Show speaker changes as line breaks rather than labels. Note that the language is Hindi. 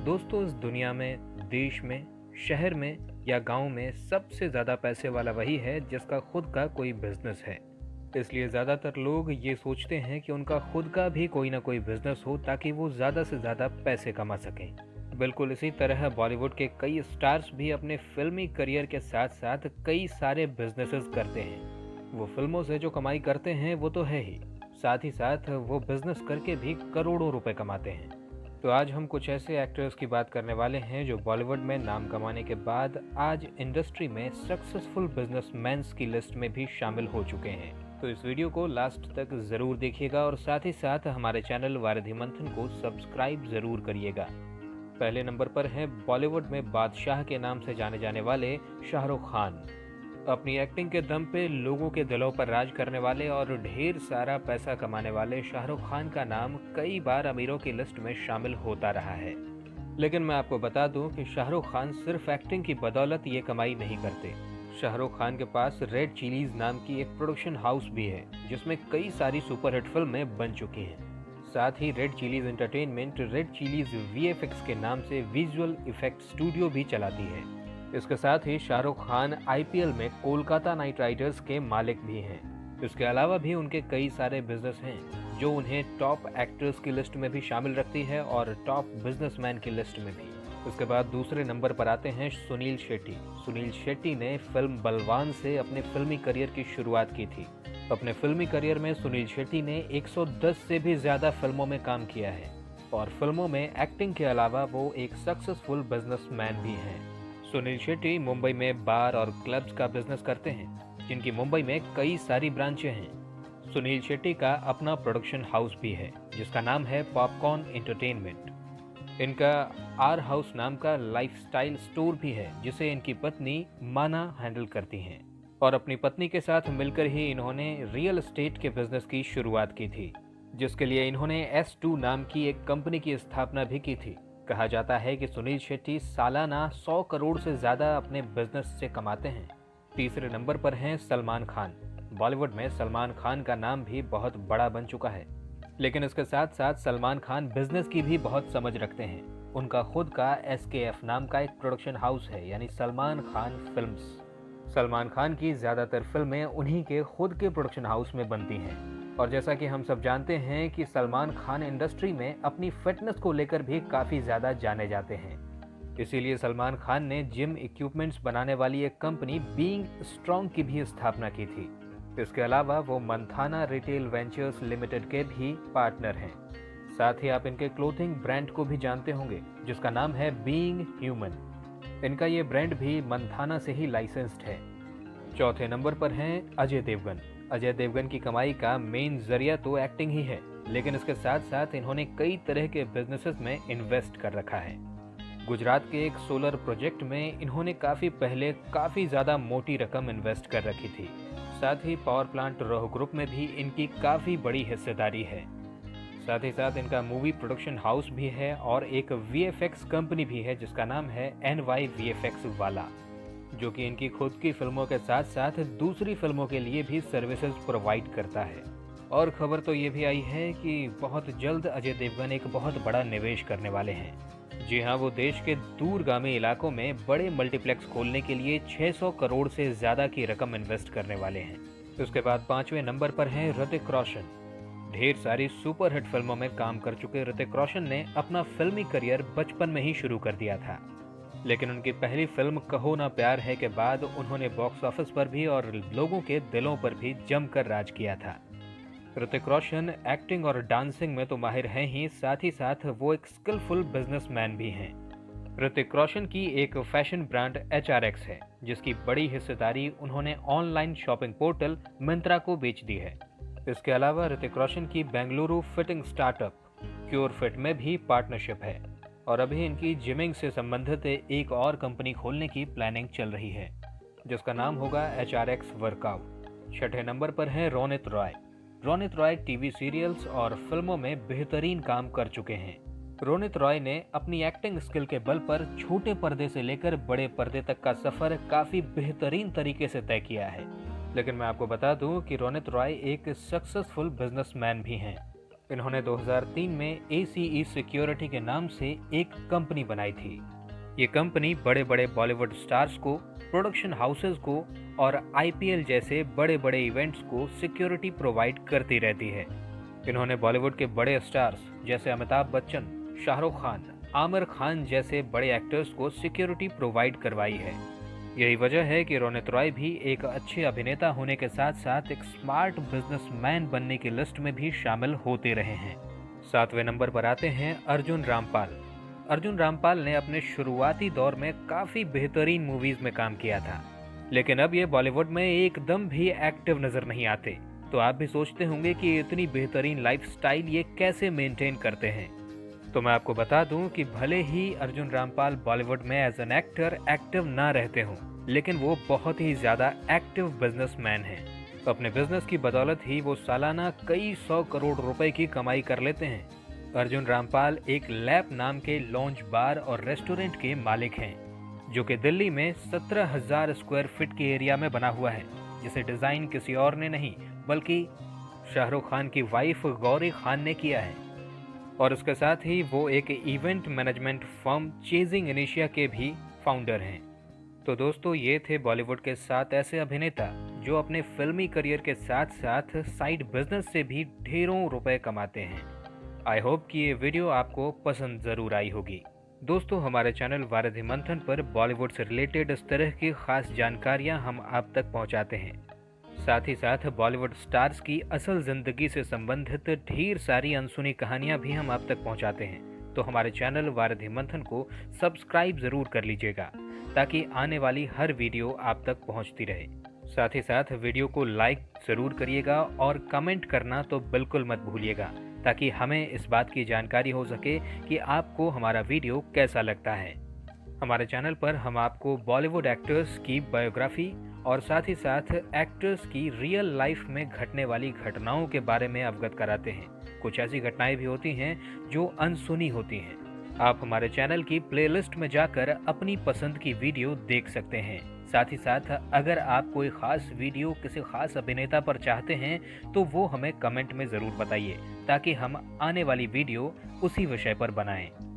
दोस्तों, इस दुनिया में, देश में, शहर में या गांव में सबसे ज़्यादा पैसे वाला वही है जिसका खुद का कोई बिजनेस है। इसलिए ज़्यादातर लोग ये सोचते हैं कि उनका खुद का भी कोई ना कोई बिजनेस हो ताकि वो ज़्यादा से ज़्यादा पैसे कमा सकें। बिल्कुल इसी तरह बॉलीवुड के कई स्टार्स भी अपने फिल्मी करियर के साथ साथ कई सारे बिजनेसेस करते हैं। वो फिल्मों से जो कमाई करते हैं वो तो है ही, साथ ही साथ वो बिजनेस करके भी करोड़ों रुपए कमाते हैं। तो आज हम कुछ ऐसे एक्टर्स की बात करने वाले हैं जो बॉलीवुड में नाम कमाने के बाद आज इंडस्ट्री में सक्सेसफुल बिजनेसमैन्स की लिस्ट में भी शामिल हो चुके हैं। तो इस वीडियो को लास्ट तक ज़रूर देखिएगा और साथ ही साथ हमारे चैनल वारिधि मंथन को सब्सक्राइब ज़रूर करिएगा। पहले नंबर पर हैं बॉलीवुड में बादशाह के नाम से जाने जाने वाले शाहरुख खान। अपनी एक्टिंग के दम पे लोगों के दिलों पर राज करने वाले और ढेर सारा पैसा कमाने वाले शाहरुख खान का नाम कई बार अमीरों की लिस्ट में शामिल होता रहा है। लेकिन मैं आपको बता दूं कि शाहरुख खान सिर्फ एक्टिंग की बदौलत ये कमाई नहीं करते। शाहरुख खान के पास रेड चिलीज नाम की एक प्रोडक्शन हाउस भी है जिसमें कई सारी सुपरहिट फिल्में बन चुकी हैं। साथ ही red chillies entertainment red chillies VFX के नाम से विजुअल इफेक्ट स्टूडियो भी चलाती है। इसके साथ ही शाहरुख खान IPL में कोलकाता नाइट राइडर्स के मालिक भी हैं। इसके अलावा भी उनके कई सारे बिजनेस हैं जो उन्हें टॉप एक्टर्स की लिस्ट में भी शामिल रखती है और टॉप बिजनेसमैन की लिस्ट में भी। उसके बाद दूसरे नंबर पर आते हैं सुनील शेट्टी। सुनील शेट्टी ने फिल्म बलवान से अपने फिल्मी करियर की शुरुआत की थी। अपने फिल्मी करियर में सुनील शेट्टी ने 110 से भी ज़्यादा फिल्मों में काम किया है और फिल्मों में एक्टिंग के अलावा वो एक सक्सेसफुल बिजनेसमैन भी हैं। सुनील शेट्टी मुंबई में बार और क्लब्स का बिजनेस करते हैं जिनकी मुंबई में कई सारी ब्रांचें हैं। सुनील शेट्टी का अपना प्रोडक्शन हाउस भी है जिसका नाम है पॉपकॉर्न एंटरटेनमेंट। इनका आर हाउस नाम का लाइफस्टाइल स्टोर भी है जिसे इनकी पत्नी माना हैंडल करती हैं और अपनी पत्नी के साथ मिलकर ही इन्होंने रियल एस्टेट के बिजनेस की शुरुआत की थी, जिसके लिए इन्होंने S2 नाम की एक कंपनी की स्थापना भी की थी। कहा जाता है कि सुनील शेट्टी सालाना 100 करोड़ से ज़्यादा अपने बिजनेस से कमाते हैं। तीसरे नंबर पर हैं सलमान खान। बॉलीवुड में सलमान खान का नाम भी बहुत बड़ा बन चुका है, लेकिन इसके साथ साथ सलमान खान बिजनेस की भी बहुत समझ रखते हैं। उनका खुद का SKF नाम का एक प्रोडक्शन हाउस है, यानी सलमान खान फिल्म्स। सलमान खान की ज़्यादातर फिल्में उन्हीं के खुद के प्रोडक्शन हाउस में बनती हैं और जैसा कि हम सब जानते हैं कि सलमान खान इंडस्ट्री में अपनी फिटनेस को लेकर भी काफ़ी ज़्यादा जाने जाते हैं। इसीलिए सलमान खान ने जिम इक्विपमेंट्स बनाने वाली एक कंपनी बीइंग स्ट्रॉन्ग की भी स्थापना की थी। इसके अलावा वो मंथाना रिटेल वेंचर्स लिमिटेड के भी पार्टनर हैं। साथ ही आप इनके क्लोथिंग ब्रांड को भी जानते होंगे जिसका नाम है बीइंग ह्यूमन। इनका ये ब्रांड भी मंथाना से ही लाइसेंस्ड है। चौथे नंबर पर हैं अजय देवगन। अजय देवगन की कमाई का मेन जरिया तो एक्टिंग ही है, लेकिन इसके साथ साथ इन्होंने कई तरह के बिजनेसेस में इन्वेस्ट कर रखा है। गुजरात के एक सोलर प्रोजेक्ट में इन्होंने काफ़ी पहले काफ़ी ज़्यादा मोटी रकम इन्वेस्ट कर रखी थी। साथ ही पावर प्लांट रोह ग्रुप में भी इनकी काफ़ी बड़ी हिस्सेदारी है। साथ ही साथ इनका मूवी प्रोडक्शन हाउस भी है और एक VFX कंपनी भी है जिसका नाम है NY VFX वाला, जो कि इनकी खुद की फिल्मों के साथ साथ दूसरी फिल्मों के लिए भी सर्विसेज प्रोवाइड करता है। और खबर तो ये भी आई है कि बहुत जल्द अजय देवगन एक बहुत बड़ा निवेश करने वाले हैं। जी हाँ, वो देश के दूरगामी इलाकों में बड़े मल्टीप्लेक्स खोलने के लिए 600 करोड़ से ज़्यादा की रकम इन्वेस्ट करने वाले हैं। उसके बाद पाँचवें नंबर पर हैं ऋतिक रोशन। ढेर सारी सुपरहिट फिल्मों में काम कर चुके ऋतिक रोशन ने अपना फिल्मी करियर बचपन में ही शुरू कर दिया था, लेकिन उनकी पहली फिल्म कहो ना प्यार है के बाद उन्होंने बॉक्स ऑफिस पर भी और लोगों के दिलों पर भी जमकर राज किया था। ऋतिक रोशन एक्टिंग और डांसिंग में तो माहिर हैं ही, साथ ही साथ वो एक स्किलफुल बिजनेसमैन भी हैं। ऋतिक रोशन की एक फैशन ब्रांड HRX है जिसकी बड़ी हिस्सेदारी उन्होंने ऑनलाइन शॉपिंग पोर्टल मिंत्रा को बेच दी है। इसके अलावा ऋतिक रोशन की Bengaluru fitting startup cure fit में भी पार्टनरशिप है और अभी इनकी जिमिंग से संबंधित एक और कंपनी खोलने की प्लानिंग चल रही है जिसका नाम होगा HRX वर्कआउट। छठे नंबर पर है रोनित रॉय। रोनित रॉय टीवी सीरियल्स और फिल्मों में बेहतरीन काम कर चुके हैं। रोनित रॉय ने अपनी एक्टिंग स्किल के बल पर छोटे पर्दे से लेकर बड़े पर्दे तक का सफर काफी बेहतरीन तरीके से तय किया है। लेकिन मैं आपको बता दूं कि रोनित रॉय एक सक्सेसफुल बिजनेसमैन भी हैं। इन्होंने 2003 में ACE सिक्योरिटी के नाम से एक कंपनी बनाई थी। ये कंपनी बड़े बड़े बॉलीवुड स्टार्स को, प्रोडक्शन हाउसेस को और IPL जैसे बड़े बड़े इवेंट्स को सिक्योरिटी प्रोवाइड करती रहती है। इन्होंने बॉलीवुड के बड़े स्टार्स जैसे अमिताभ बच्चन, शाहरुख खान, आमिर खान जैसे बड़े एक्टर्स को सिक्योरिटी प्रोवाइड करवाई है। यही वजह है कि रोनित रॉय भी एक अच्छे अभिनेता होने के साथ साथ एक स्मार्ट बिजनेसमैन बनने की लिस्ट में भी शामिल होते रहे हैं। 7वें नंबर पर आते हैं अर्जुन रामपाल। अर्जुन रामपाल ने अपने शुरुआती दौर में काफ़ी बेहतरीन मूवीज़ में काम किया था, लेकिन अब ये बॉलीवुड में एकदम भी एक्टिव नज़र नहीं आते। तो आप भी सोचते होंगे कि इतनी बेहतरीन लाइफस्टाइल ये कैसे मेंटेन करते हैं। तो मैं आपको बता दूं कि भले ही अर्जुन रामपाल बॉलीवुड में एज एन एक्टर एक्टिव ना रहते हों, लेकिन वो बहुत ही ज़्यादा एक्टिव बिजनेसमैन हैं। तो अपने बिजनेस की बदौलत ही वो सालाना कई 100 करोड़ रुपए की कमाई कर लेते हैं। अर्जुन रामपाल एक लैप नाम के लॉन्च बार और रेस्टोरेंट के मालिक हैं, जो कि दिल्ली में 17,000 स्क्वायर फीट के एरिया में बना हुआ है, जिसे डिज़ाइन किसी और ने नहीं बल्कि शाहरुख खान की वाइफ गौरी खान ने किया है। और उसके साथ ही वो एक इवेंट मैनेजमेंट फर्म चेजिंग इनिशिया के भी फाउंडर हैं। तो दोस्तों, ये थे बॉलीवुड के 7 ऐसे अभिनेता जो अपने फिल्मी करियर के साथ साथ साइड बिजनेस से भी ढेरों रुपए कमाते हैं। आई होप कि ये वीडियो आपको पसंद ज़रूर आई होगी। दोस्तों, हमारे चैनल वारिधि मंथन पर बॉलीवुड से रिलेटेड इस तरह की खास जानकारियाँ हम आप तक पहुँचाते हैं। साथ ही साथ बॉलीवुड स्टार्स की असल ज़िंदगी से संबंधित ढेर सारी अनसुनी कहानियाँ भी हम आप तक पहुँचाते हैं। तो हमारे चैनल वारिधि मंथन को सब्सक्राइब ज़रूर कर लीजिएगा, ताकि आने वाली हर वीडियो आप तक पहुँचती रहे। साथ ही साथ वीडियो को लाइक ज़रूर करिएगा और कमेंट करना तो बिल्कुल मत भूलिएगा, ताकि हमें इस बात की जानकारी हो सके कि आपको हमारा वीडियो कैसा लगता है। हमारे चैनल पर हम आपको बॉलीवुड एक्टर्स की बायोग्राफी और साथ ही साथ एक्टर्स की रियल लाइफ में घटने वाली घटनाओं के बारे में अवगत कराते हैं। कुछ ऐसी घटनाएं भी होती हैं जो अनसुनी होती हैं। आप हमारे चैनल की प्लेलिस्ट में जाकर अपनी पसंद की वीडियो देख सकते हैं। साथ ही साथ अगर आप कोई ख़ास वीडियो किसी ख़ास अभिनेता पर चाहते हैं तो वो हमें कमेंट में ज़रूर बताइए, ताकि हम आने वाली वीडियो उसी विषय पर बनाएं।